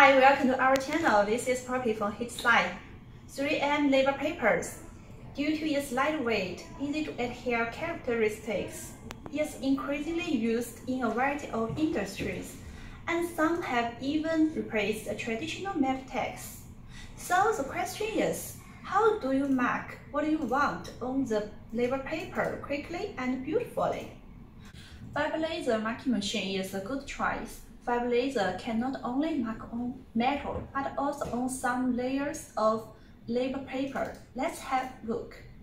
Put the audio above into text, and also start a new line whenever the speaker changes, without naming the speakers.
Hi, welcome to our channel. This is Poppy from HeatSign. 3M labor papers. Due to its lightweight, easy-to-adhere characteristics, it's increasingly used in a variety of industries, and some have even replaced the traditional matte text. So the question is, how do you mark what you want on the labor paper quickly and beautifully? Fiber laser marking machine is a good choice. Fiber laser can not only mark on metal, but also on some layers of labor paper. Let's have a look.